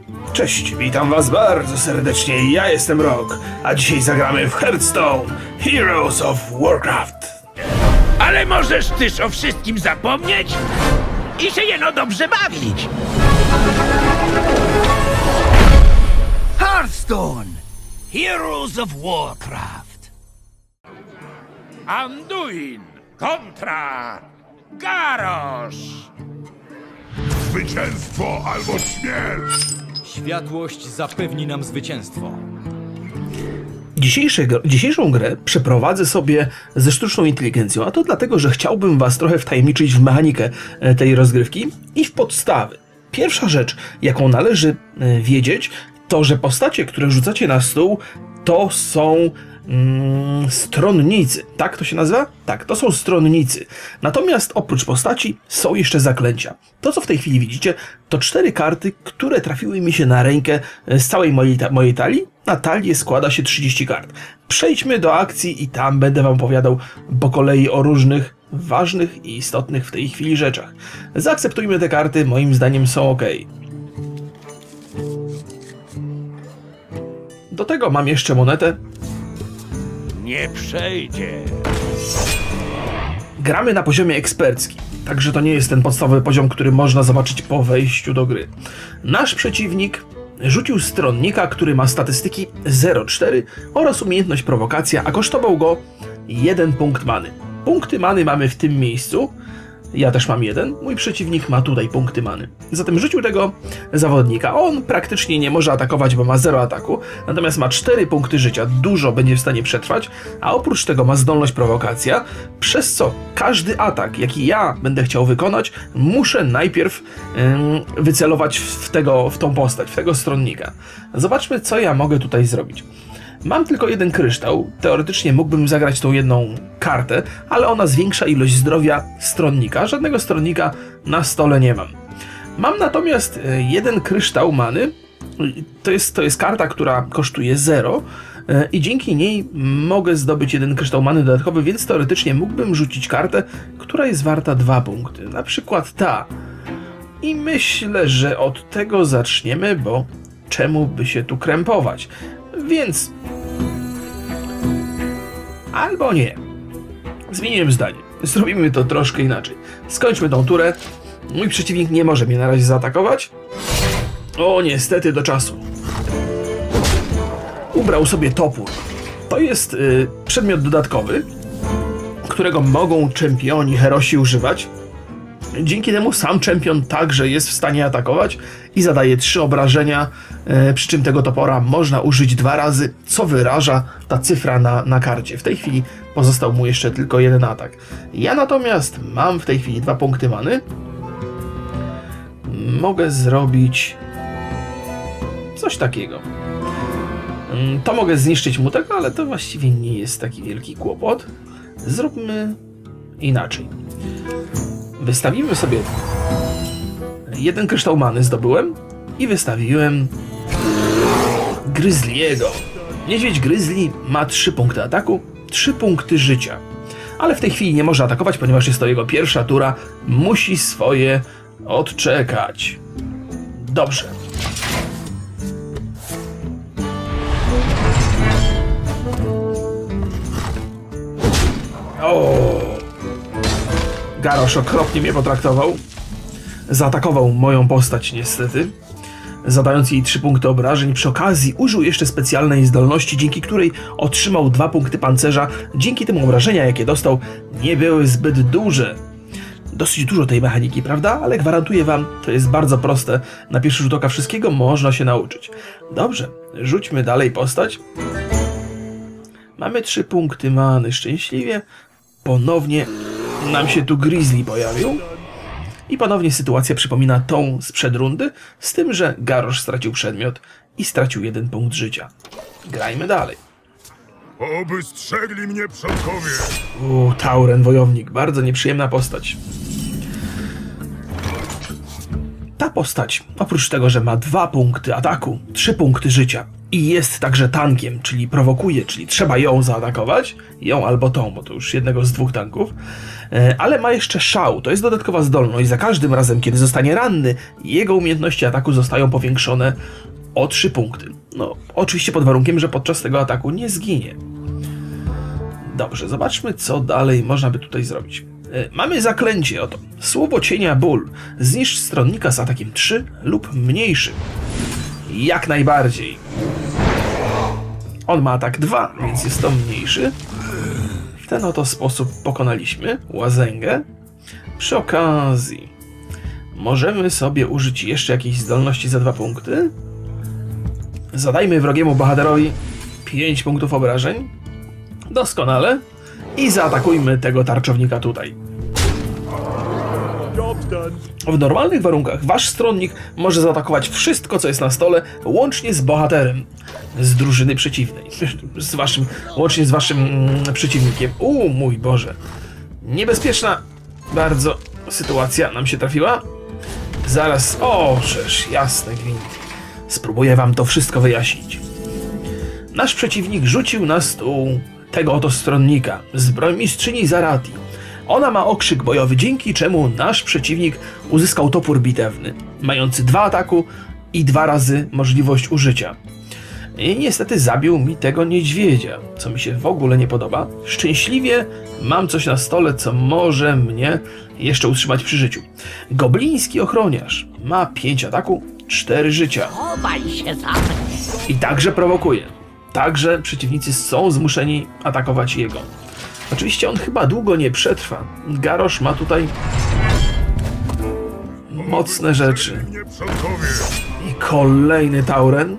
Cześć, witam was bardzo serdecznie, ja jestem Rock, a dzisiaj zagramy w Hearthstone Heroes of Warcraft. Ale możesz też o wszystkim zapomnieć i się jeno dobrze bawić. Hearthstone Heroes of Warcraft. Anduin kontra Garrosh. Zwycięstwo albo śmierć! Światłość zapewni nam zwycięstwo. Dzisiejszą grę przeprowadzę sobie ze sztuczną inteligencją, a to dlatego, że chciałbym was trochę wtajemniczyć w mechanikę tej rozgrywki i w podstawy. Pierwsza rzecz, jaką należy wiedzieć, to że postacie, które rzucacie na stół, to są stronnicy. Tak to się nazywa? Tak, to są stronnicy. Natomiast oprócz postaci są jeszcze zaklęcia. To, co w tej chwili widzicie, to 4 karty, które trafiły mi się na rękę z całej mojej talii. Na talię składa się 30 kart. Przejdźmy do akcji i tam będę wam opowiadał po kolei o różnych ważnych i istotnych w tej chwili rzeczach. Zaakceptujmy te karty, moim zdaniem są ok. Do tego mam jeszcze monetę. Nie przejdzie. Gramy na poziomie eksperckim, także to nie jest ten podstawowy poziom, który można zobaczyć po wejściu do gry. Nasz przeciwnik rzucił stronnika, który ma statystyki 0,4 oraz umiejętność prowokacja, a kosztował go 1 punkt many. Punkty many mamy w tym miejscu. Ja też mam 1, mój przeciwnik ma tutaj punkty many. Zatem rzucił tego zawodnika. On praktycznie nie może atakować, bo ma 0 ataku, natomiast ma 4 punkty życia, dużo będzie w stanie przetrwać, a oprócz tego ma zdolność prowokacja, przez co każdy atak, jaki ja będę chciał wykonać, muszę najpierw wycelować w tą postać, w tego stronnika. Zobaczmy, co ja mogę tutaj zrobić. Mam tylko 1 kryształ, teoretycznie mógłbym zagrać tą jedną kartę, ale ona zwiększa ilość zdrowia stronnika, żadnego stronnika na stole nie mam. Mam natomiast 1 kryształ many, to jest karta, która kosztuje 0 i dzięki niej mogę zdobyć 1 kryształ many dodatkowy, więc teoretycznie mógłbym rzucić kartę, która jest warta 2 punkty, na przykład ta. I myślę, że od tego zaczniemy, bo czemu by się tu krępować? Więc... albo nie. Zmieniłem zdanie. Zrobimy to troszkę inaczej. Skończmy tą turę. Mój przeciwnik nie może mnie na razie zaatakować. O, niestety do czasu. Ubrał sobie topór. To jest przedmiot dodatkowy, którego mogą czempioni herosi używać. Dzięki temu sam czempion także jest w stanie atakować i zadaje 3 obrażenia, przy czym tego topora można użyć 2 razy, co wyraża ta cyfra na karcie. W tej chwili pozostał mu jeszcze tylko 1 atak. Ja natomiast mam w tej chwili 2 punkty many. Mogę zrobić coś takiego. To mogę zniszczyć mu tego, ale to właściwie nie jest taki wielki kłopot. Zróbmy inaczej. Wystawimy sobie 1 kryształ many, zdobyłem i wystawiłem Grizzliego. Niedźwiedź Grizzly ma 3 punkty ataku, 3 punkty życia. Ale w tej chwili nie może atakować, ponieważ jest to jego pierwsza tura. Musi swoje odczekać. Dobrze. Garrosh okropnie mnie potraktował. Zaatakował moją postać niestety, zadając jej 3 punkty obrażeń. Przy okazji użył jeszcze specjalnej zdolności, dzięki której otrzymał 2 punkty pancerza. Dzięki temu obrażenia, jakie dostał, nie były zbyt duże. Dosyć dużo tej mechaniki, prawda? Ale gwarantuję wam, to jest bardzo proste. Na pierwszy rzut oka wszystkiego można się nauczyć. Dobrze, rzućmy dalej postać. Mamy 3 punkty many, szczęśliwie. Ponownie nam się tu Grizzly pojawił. I ponownie sytuacja przypomina tą sprzed rundy, z tym, że Garrosh stracił przedmiot i stracił 1 punkt życia. Grajmy dalej. Oby strzegli mnie przodkowie! Tauren, wojownik. Bardzo nieprzyjemna postać. Ta postać, oprócz tego, że ma 2 punkty ataku, 3 punkty życia i jest także tankiem, czyli prowokuje, czyli trzeba ją zaatakować, ją albo tą, bo to już jednego z 2 tanków, ale ma jeszcze szał, to jest dodatkowa zdolność. Za każdym razem, kiedy zostanie ranny, jego umiejętności ataku zostają powiększone o 3 punkty. No, oczywiście pod warunkiem, że podczas tego ataku nie zginie. Dobrze, zobaczmy, co dalej można by tutaj zrobić. Mamy zaklęcie, oto. Słowo cienia ból. Zniszcz stronnika z atakiem 3 lub mniejszym. Jak najbardziej. On ma atak 2, więc jest to mniejszy. W ten oto sposób pokonaliśmy łazęgę. Przy okazji możemy sobie użyć jeszcze jakiejś zdolności za 2 punkty. Zadajmy wrogiemu bohaterowi 5 punktów obrażeń. Doskonale. I zaatakujmy tego tarczownika tutaj. W normalnych warunkach wasz stronnik może zaatakować wszystko, co jest na stole, łącznie z bohaterem z drużyny przeciwnej. Łącznie z waszym przeciwnikiem. Mój Boże. Niebezpieczna bardzo sytuacja nam się trafiła. Zaraz... Żeż, jasne gwint. Spróbuję wam to wszystko wyjaśnić. Nasz przeciwnik rzucił na stół tego oto stronnika, zbrojmistrzyni Zarati. Ona ma okrzyk bojowy, dzięki czemu nasz przeciwnik uzyskał topór bitewny, mający 2 ataku i 2 razy możliwość użycia. I niestety zabił mi tego niedźwiedzia, co mi się w ogóle nie podoba. Szczęśliwie mam coś na stole, co może mnie jeszcze utrzymać przy życiu. Gobliński ochroniarz ma 5 ataku, 4 życia. I także prowokuje. Także przeciwnicy są zmuszeni atakować jego. Oczywiście on chyba długo nie przetrwa. Garrosh ma tutaj mocne rzeczy. I kolejny tauren.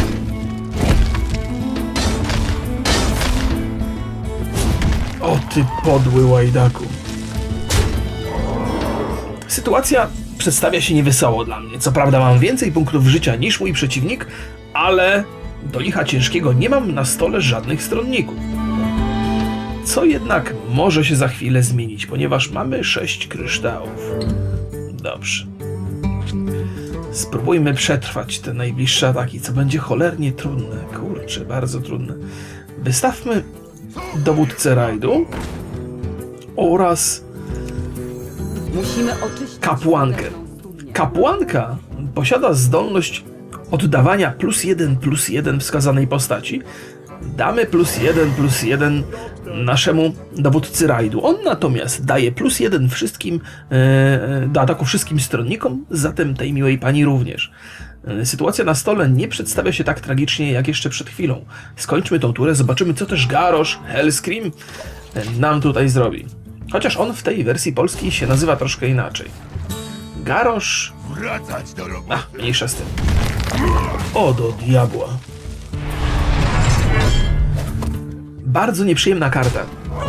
O ty podły łajdaku. Sytuacja przedstawia się niewesoło dla mnie. Co prawda mam więcej punktów życia niż mój przeciwnik, ale do licha ciężkiego nie mam na stole żadnych stronników. Co jednak może się za chwilę zmienić, ponieważ mamy 6 kryształów. Dobrze. Spróbujmy przetrwać te najbliższe ataki, co będzie cholernie trudne. Kurczę, bardzo trudne. Wystawmy dowódcę rajdu oraz kapłankę. Kapłanka posiada zdolność oddawania +1/+1 wskazanej postaci. Damy +1/+1 naszemu dowódcy rajdu. On natomiast daje +1 wszystkim do ataku wszystkim stronnikom, zatem tej miłej pani również. Sytuacja na stole nie przedstawia się tak tragicznie jak jeszcze przed chwilą. Skończmy tą turę, zobaczymy, co też Garrosh Hellscream nam tutaj zrobi. Chociaż on w tej wersji polskiej się nazywa troszkę inaczej. Garrosh... mniejsza z tym. O do diabła. Bardzo nieprzyjemna karta.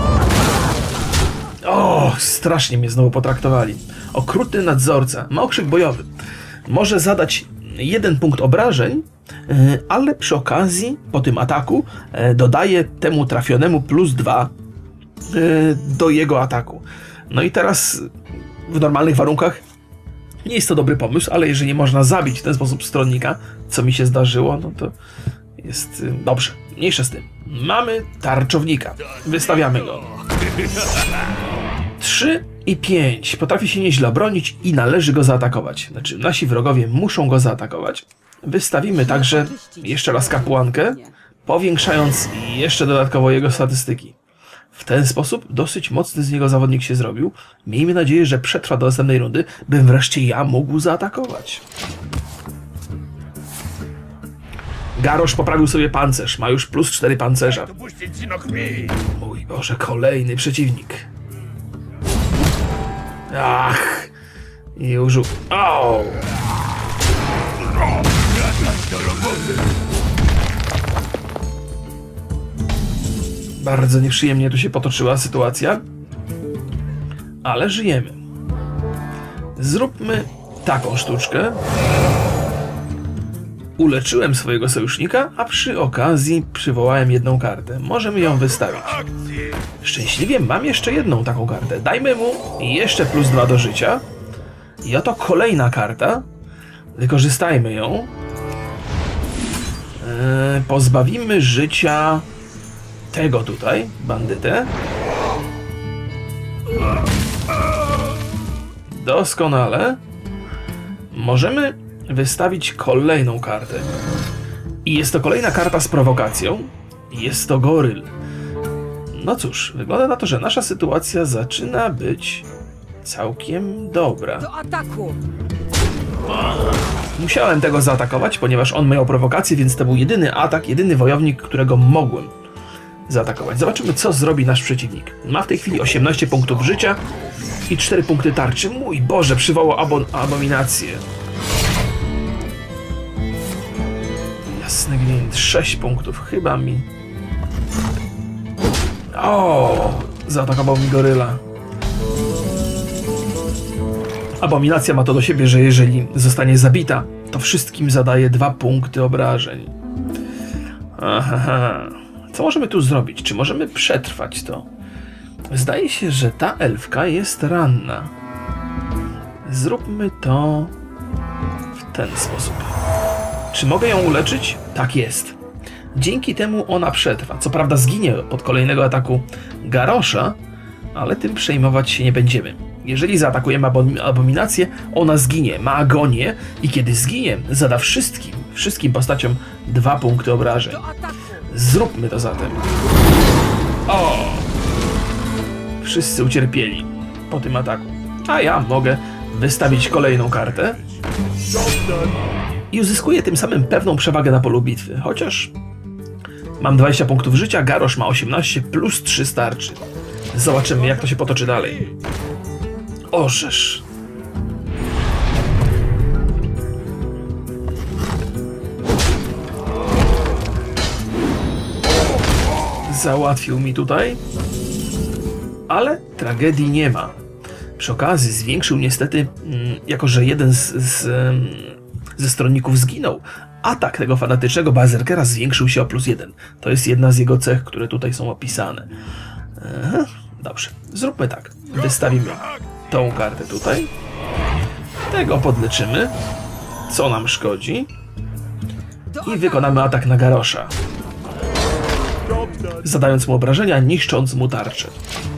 Strasznie mnie znowu potraktowali. Okrutny nadzorca. Ma okrzyk bojowy. Może zadać 1 punkt obrażeń, ale przy okazji, po tym ataku, dodaje temu trafionemu +2 do jego ataku. No i teraz w normalnych warunkach nie jest to dobry pomysł, ale jeżeli można zabić w ten sposób stronnika, co mi się zdarzyło, no to jest dobrze. Mniejsza z tym. Mamy tarczownika. Wystawiamy go. 3 i 5. Potrafi się nieźle bronić i należy go zaatakować. Znaczy, nasi wrogowie muszą go zaatakować. Wystawimy także jeszcze raz kapłankę, powiększając jeszcze dodatkowo jego statystyki. W ten sposób dosyć mocny z niego zawodnik się zrobił. Miejmy nadzieję, że przetrwa do następnej rundy, bym wreszcie ja mógł zaatakować. Garrosh poprawił sobie pancerz. Ma już +4 pancerza. Mój Boże, kolejny przeciwnik. Ach! I użył... Bardzo nieprzyjemnie tu się potoczyła sytuacja. Ale żyjemy. Zróbmy taką sztuczkę. Uleczyłem swojego sojusznika, a przy okazji przywołałem 1 kartę. Możemy ją wystawić. Szczęśliwie mam jeszcze 1 taką kartę. Dajmy mu jeszcze +2 do życia. I oto kolejna karta. Wykorzystajmy ją. Pozbawimy życia tego tutaj, bandytę. Doskonale. Możemy wystawić kolejną kartę. I jest to kolejna karta z prowokacją. Jest to goryl. No cóż, wygląda na to, że nasza sytuacja zaczyna być całkiem dobra. Do ataku! Musiałem tego zaatakować, ponieważ on miał prowokację, więc to był jedyny atak, jedyny wojownik, którego mogłem zaatakować. Zobaczymy, co zrobi nasz przeciwnik. Ma w tej chwili 18 punktów życia i 4 punkty tarczy. Mój Boże, przywołał abominację. Jasny gwint, 6 punktów, chyba mi... O, zaatakował mi goryla. Abominacja ma to do siebie, że jeżeli zostanie zabita, to wszystkim zadaje 2 punkty obrażeń. Aha. Co możemy tu zrobić? Czy możemy przetrwać to? Zdaje się, że ta elfka jest ranna. Zróbmy to w ten sposób. Czy mogę ją uleczyć? Tak jest. Dzięki temu ona przetrwa. Co prawda zginie pod kolejnego ataku Garosza, ale tym przejmować się nie będziemy. Jeżeli zaatakujemy abominację, ona zginie, ma agonię i kiedy zginie, zada wszystkim postaciom 2 punkty obrażeń. Zróbmy to zatem. O! Wszyscy ucierpieli po tym ataku. A ja mogę wystawić kolejną kartę i uzyskuję tym samym pewną przewagę na polu bitwy. Chociaż mam 20 punktów życia, Garrosh ma 18 plus 3 starczy. Zobaczymy, jak to się potoczy dalej. Orzesz. Załatwił mi tutaj. Ale tragedii nie ma. Przy okazji zwiększył niestety, jako że jeden ze stronników zginął, atak tego fanatycznego berserkera zwiększył się o +1. To jest jedna z jego cech, które tutaj są opisane. Dobrze, zróbmy tak. Wystawimy tą kartę tutaj. Tego podleczymy, co nam szkodzi. I wykonamy atak na Garrosza, zadając mu obrażenia, niszcząc mu tarczę.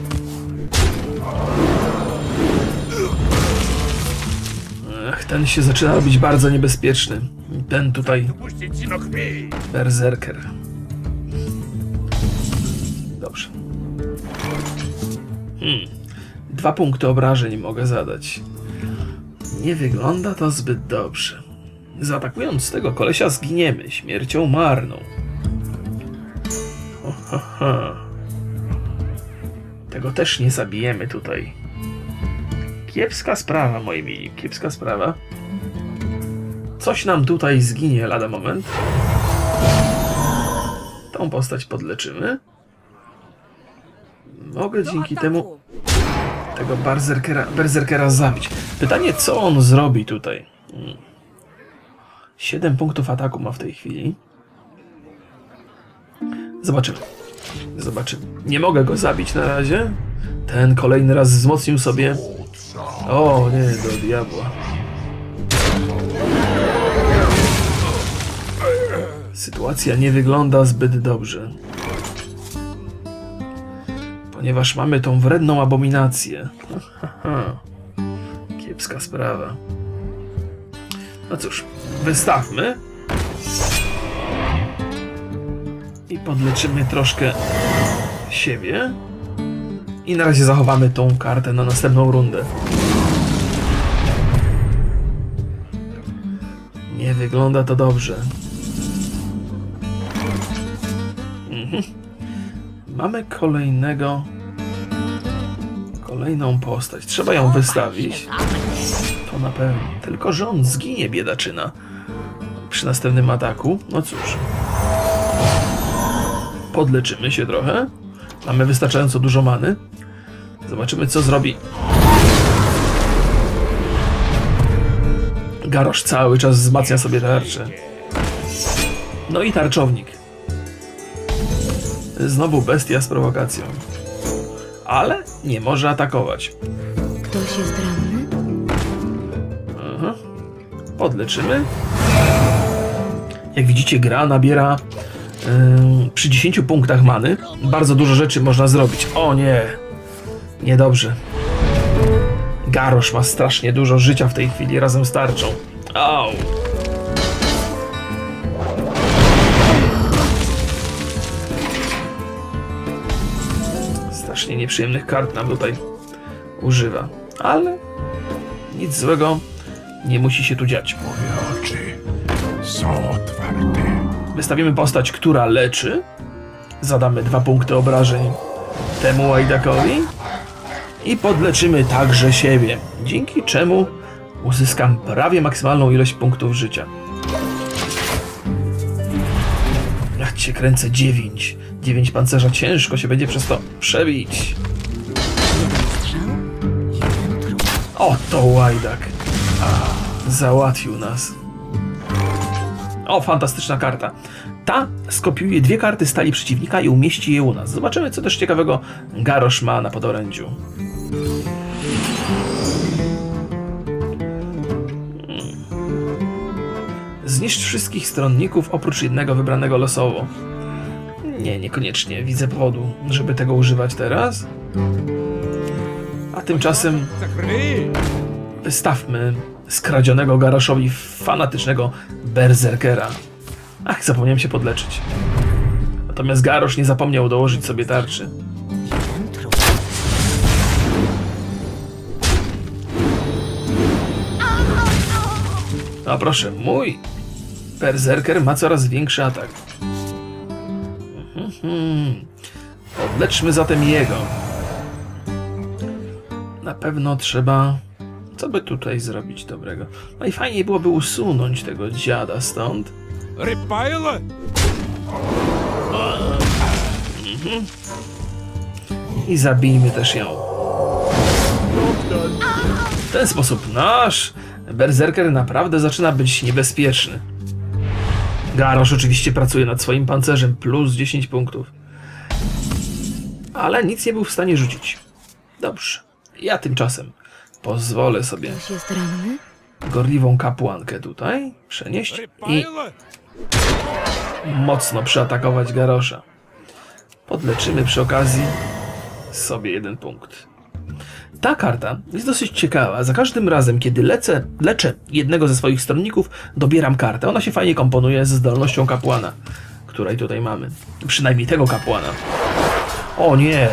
Ten się zaczyna robić bardzo niebezpieczny. Ten tutaj berserker. Dobrze. 2 punkty obrażeń mogę zadać. Nie wygląda to zbyt dobrze. Zaatakując tego kolesia zginiemy śmiercią marną. Tego też nie zabijemy tutaj. Kiepska sprawa, moi mili, kiepska sprawa. Coś nam tutaj zginie lada moment. Tą postać podleczymy. Mogę dzięki temu tego berserkera zabić. Pytanie, co on zrobi tutaj? 7 punktów ataku ma w tej chwili. Zobaczymy. Zobaczymy. Nie mogę go zabić na razie. Ten kolejny raz wzmocnił sobie... O nie, do diabła. Sytuacja nie wygląda zbyt dobrze. Ponieważ mamy tą wredną abominację. Kiepska sprawa. No cóż, wystawmy. I podleczymy troszkę siebie. I na razie zachowamy tą kartę na następną rundę. Nie wygląda to dobrze. Mamy kolejną postać. Trzeba ją wystawić. To na pewno. Tylko że on zginie, biedaczyna. Przy następnym ataku. No cóż. Podleczymy się trochę. Mamy wystarczająco dużo many. Zobaczymy, co zrobi. Garrosh cały czas wzmacnia sobie tarczę. No i tarczownik. Znowu bestia z prowokacją. Ale nie może atakować. Ktoś jest ranny? Podleczymy. Jak widzicie, gra nabiera przy 10 punktach many. Bardzo dużo rzeczy można zrobić. O nie! Niedobrze. Garrosh ma strasznie dużo życia w tej chwili razem z tarczą. Au! Strasznie nieprzyjemnych kart nam tutaj używa. Ale nic złego nie musi się tu dziać. Moje oczy są otwarte. Wystawimy postać, która leczy. Zadamy 2 punkty obrażeń temu łajdakowi. I podleczymy także siebie, dzięki czemu uzyskam prawie maksymalną ilość punktów życia. Ja cię kręcę, 9. 9 pancerza, ciężko się będzie przez to przebić. Oto łajdak. Załatwił nas. O, fantastyczna karta. Ta skopiuje 2 karty stali przeciwnika i umieści je u nas. Zobaczymy, co też ciekawego Garrosh ma na podorędziu. Zniszcz wszystkich stronników oprócz jednego wybranego losowo. Nie, niekoniecznie widzę powodu, żeby tego używać teraz. A tymczasem wystawmy skradzionego Garroshowi fanatycznego berserkera. Ach, zapomniałem się podleczyć. Natomiast Garrosh nie zapomniał dołożyć sobie tarczy. A proszę, mój berserker ma coraz większy atak. Podleczmy zatem jego. Na pewno trzeba... Co by tutaj zrobić dobrego? Najfajniej byłoby usunąć tego dziada stąd. I zabijmy też ją. W ten sposób nasz berserker naprawdę zaczyna być niebezpieczny. Garrosh oczywiście pracuje nad swoim pancerzem, plus 10 punktów. Ale nic nie był w stanie rzucić. Dobrze. Ja tymczasem pozwolę sobie Jest ranny? gorliwą kapłankę tutaj przenieść i mocno przeatakować Garrosha. Podleczymy przy okazji sobie 1 punkt. Ta karta jest dosyć ciekawa. Za każdym razem, kiedy leczę jednego ze swoich stronników, dobieram kartę. Ona się fajnie komponuje ze zdolnością kapłana, której tutaj mamy. Przynajmniej tego kapłana. O nie!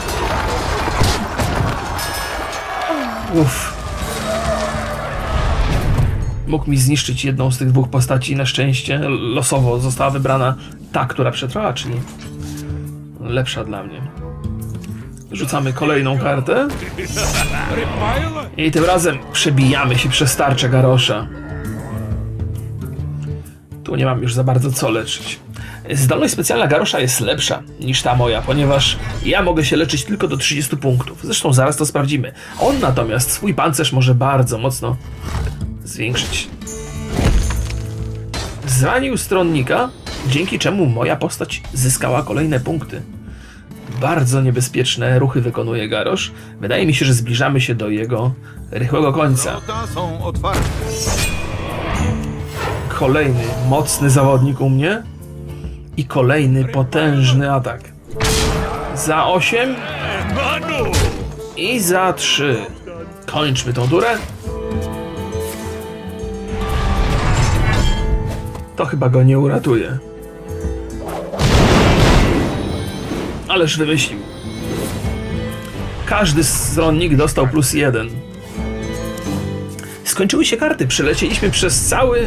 Uff. Mógł mi zniszczyć jedną z tych 2 postaci. Na szczęście losowo została wybrana ta, która przetrwała, czyli lepsza dla mnie. Rzucamy kolejną kartę. I tym razem przebijamy się przez tarczę Garrosha. Tu nie mam już za bardzo co leczyć. Zdolność specjalna Garrosha jest lepsza niż ta moja, ponieważ ja mogę się leczyć tylko do 30 punktów. Zresztą zaraz to sprawdzimy. On natomiast swój pancerz może bardzo mocno zwiększyć. Zranił stronnika, dzięki czemu moja postać zyskała kolejne punkty. Bardzo niebezpieczne ruchy wykonuje Garrosh. Wydaje mi się, że zbliżamy się do jego rychłego końca. Kolejny mocny zawodnik u mnie. I kolejny potężny atak. Za 8 i za 3. Kończmy tą turę. To chyba go nie uratuje. Ależ wymyślił. Każdy stronnik dostał +1. Skończyły się karty. Przelecieliśmy przez cały...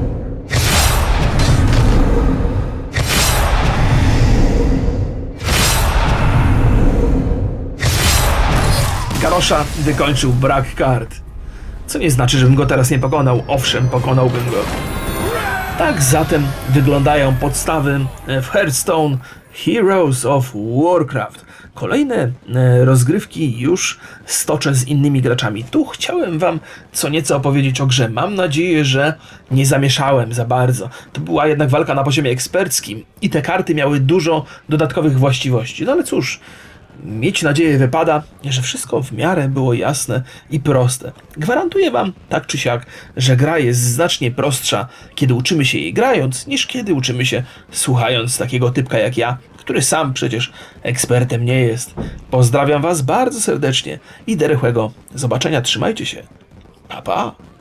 Garrosha wykończył brak kart. Co nie znaczy, żebym go teraz nie pokonał. Owszem, pokonałbym go. Tak zatem wyglądają podstawy w Hearthstone Heroes of Warcraft. Kolejne rozgrywki już stoczę z innymi graczami. Tu chciałem wam co nieco opowiedzieć o grze. Mam nadzieję, że nie zamieszałem za bardzo. To była jednak walka na poziomie eksperckim i te karty miały dużo dodatkowych właściwości. No ale cóż, Mieć nadzieję wypada, że wszystko w miarę było jasne i proste. Gwarantuję wam, tak czy siak, że gra jest znacznie prostsza, kiedy uczymy się jej grając, niż kiedy uczymy się słuchając takiego typka jak ja, który sam przecież ekspertem nie jest. Pozdrawiam was bardzo serdecznie i do rychłego zobaczenia. Trzymajcie się. Pa, pa.